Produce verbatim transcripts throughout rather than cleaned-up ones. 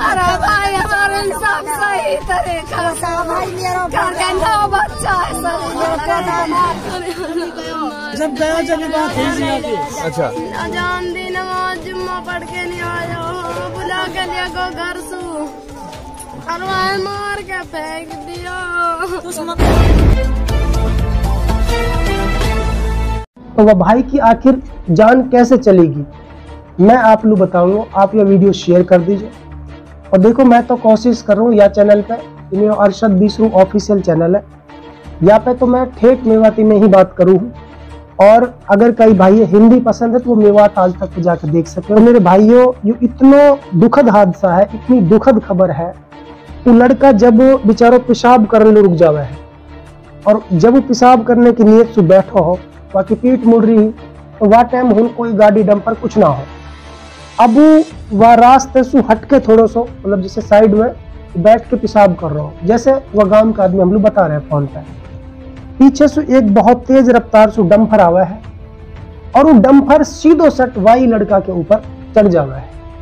अरे भाई हमारे इंसाफ सही तरीका से करके नौ बच्चा है जब गया जब बात हुई। अच्छा अजान दी नमाज जुम्मा पढ़ के नहीं आया बुला के लिया को घर सू और वह मार के फेंक दिया। तो वह भाई की आखिर जान कैसे चलेगी मैं आप लोग बताऊंगा। आप यह वीडियो शेयर कर दीजिए और देखो मैं तो कोशिश कर रहा हूँ यह चैनल पे मेरा अरशद बिसरू ऑफिशियल चैनल है यहाँ पे तो मैं ठेठ मेवाती में ही बात करूँ और अगर कई भाई हिंदी पसंद है तो वो मेवात आज तक जाकर देख सकते हो। मेरे भाइयों ये इतना दुखद हादसा है, इतनी दुखद खबर है। वो लड़का जब बेचारो पेशाब करने रुक जावे है और जब वो पेशाब करने की नीयत से बैठो हो बाकी पीठ मुड़ रही तो वह टाइम हुन कोई गाड़ी डंपर कुछ ना हो। अब वह रास्ते से हटके थोड़ा सो मतलब जैसे साइड में बैठ के पेशाब कर रहा हो जैसे वह गांव का आदमी हम लोग बता रहे हैं फोन पे। पीछे से एक बहुत तेज रफ्तार से डंपर आवा है और वो डंपर सीधो सट वाई लड़का के ऊपर चढ़ जावा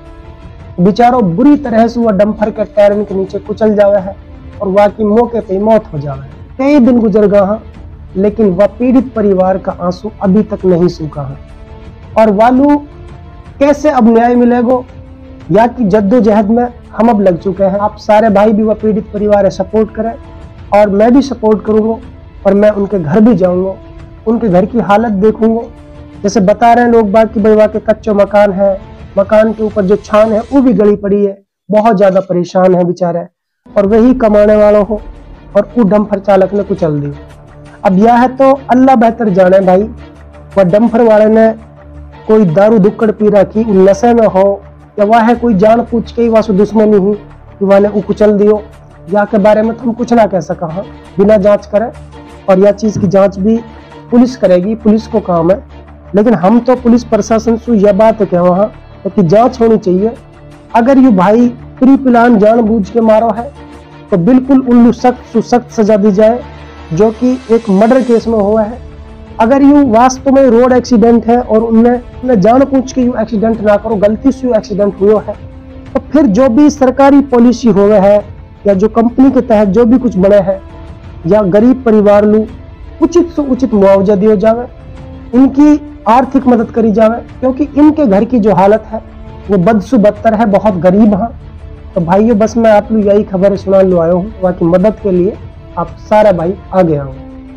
है। बेचारो बुरी तरह से वह डंपर के टायर के नीचे कुचल जावा है और वह की मौके पे मौत हो जावा है। कई दिन गुजर गया लेकिन वह पीड़ित परिवार का आंसू अभी तक नहीं सूखा है और वालू कैसे अब न्याय मिलेगा या कि जद्दोजहद में हम अब लग चुके हैं। आप सारे भाई भी वह पीड़ित परिवार है सपोर्ट करें और मैं भी सपोर्ट करूंगा और मैं उनके घर भी जाऊंगा, उनके घर की हालत देखूंगा। जैसे बता रहे हैं लोग बात की भाई वहाँ के कच्चे मकान है, मकान के ऊपर जो छान है वो भी गली पड़ी है, बहुत ज्यादा परेशान है बेचारे और वही कमाने वाला हो और वो डंपर चालक ने कुचल दी। अब यह है तो अल्लाह बेहतर जाने भाई वह डंपर वाले ने कोई दारू दुक्कड़ पी रखी नशे में हो या वह है कोई जान पूछ के ही वह दुश्मनी हुई कि वह ने वो कुचल दियो या के बारे में तो हम कुछ ना कह सका हाँ बिना जांच करे और यह चीज की जांच भी पुलिस करेगी, पुलिस को काम है। लेकिन हम तो पुलिस प्रशासन से यह बात है वहाँ कि जांच होनी चाहिए। अगर ये भाई प्री प्लान जानबूझ के मारो है तो बिल्कुल उन सख्त से सख्त सजा दी जाए जो कि एक मर्डर केस में हुआ है। अगर यू वास्तव में रोड एक्सीडेंट है और उनने जानबूझ के यू एक्सीडेंट ना करो गलती से यू एक्सीडेंट हुआ है तो फिर जो भी सरकारी पॉलिसी हुए है या जो कंपनी के तहत जो भी कुछ बने हैं या गरीब परिवार लू उचित से उचित मुआवजा दिया जावे, इनकी आर्थिक मदद करी जावे क्योंकि इनके घर की जो हालत है वो बद से बदतर है, बहुत गरीब है। तो भाइयों बस मैं आप लोग यही खबर सुना लो आया हूँ वहाँ की मदद के लिए आप सारा भाई आगे आओ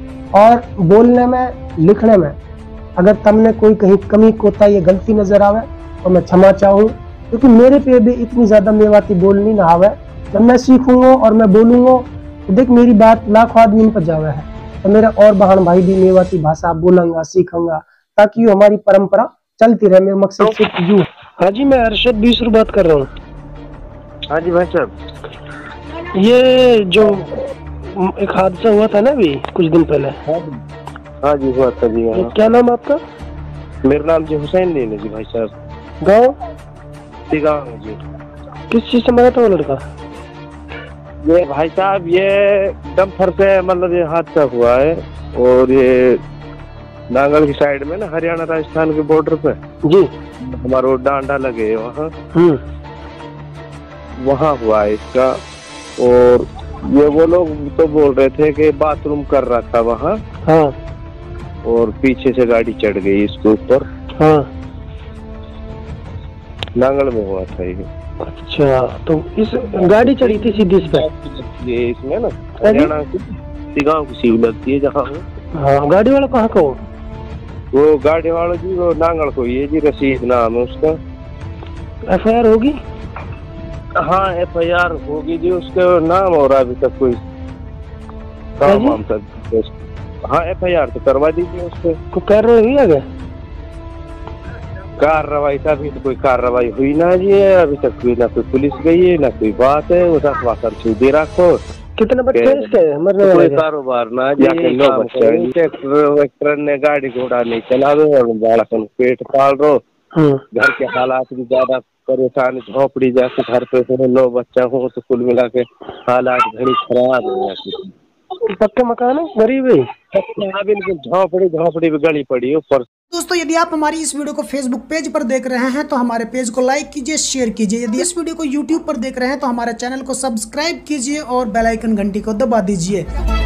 और बोलने में लिखने में अगर तुमने कोई कहीं कमी कोता या गलती नजर आवे तो मैं क्षमा चाहूँ क्योंकि मेरे पे भी इतनी ज्यादा मेवाती बोलनी ना आवे। जब मैं सीखूंगा और मैं बोलूंगा तो देख मेरी बात लाखों आदमी पर जावे है तो मेरा और बहन भाई भी मेवाती भाषा बोलूंगा सीखूंगा ताकि ये हमारी परंपरा चलती रहे। मेरा मकसद सिर्फ यू। हाँ जी मैं अरशद बिसरू बात कर रहा हूँ। हाँ जी भाई साहब ये जो एक हादसा हुआ था ना अभी कुछ दिन पहले। हाँ जी हुआ था जी। हाँ। क्या नाम आपका? मेरा नाम जी हुसैन दीन है जी भाई साहब। गाँव गाँव है जी। किस चीज से मरा था वो लड़का? ये भाई साहब ये डंपर से मतलब ये हादसा हुआ है और ये नांगल की साइड में ना हरियाणा राजस्थान के बॉर्डर पे जी हमारा डांडा लगे वहाँ वहाँ हुआ है इसका। और ये वो लोग तो बोल रहे थे कि बाथरूम कर रहा था वहाँ। हाँ। और पीछे से गाड़ी चढ़ गई इसके ऊपर। हाँ। नांगल में हुआ था ये। अच्छा तो इस गाड़ी चढ़ी थी सीधी इस पे? ये इसमें ना हरियाणा की गाँव की सीव लगती है जहाँ। हाँ गाड़ी वाला कहाँ का हो? वो गाड़ी वाला जी वो नांगल को ये जी रशीद नाम है उसका। एफ आई आर होगी? हाँ एफ आई आर होगी जी उसके नाम हो रहा अभी तक कोई काम वाम सब। हाँ एफ आई आर तो करवा दीजिए उसको। को कार्रवाई हुई आगे? कार्रवाई का अभी तो कोई कार्रवाई हुई ना जी अभी तक कोई ना कोई पुलिस गई है ना कोई बात है। वो सब वाकर छुदी रखो। कितने बच्चे इसके मरने वाले? कोई कारोबार ना जी नो बच्चे ट्रैक्टर ने गाड़ी घोड़ा नहीं चला रहे और बालकन पेट पाल रो। घर के हालात भी ज्यादा परेशान झोपड़ी जाके घर पे नो बच्चा हो तो कुल मिला के हालात घड़ी खराब है। पक्के मकान है गरीब है बिल्कुल झोपड़ी झोपड़ी भी गली पड़ी ऊपर दोस्तों यदि आप हमारी इस वीडियो को फेसबुक पेज पर देख रहे हैं तो हमारे पेज को लाइक कीजिए, शेयर कीजिए। यदि इस वीडियो को यूट्यूब पर देख रहे हैं तो हमारे चैनल को सब्सक्राइब कीजिए और बेल आइकन घंटी को दबा दीजिए।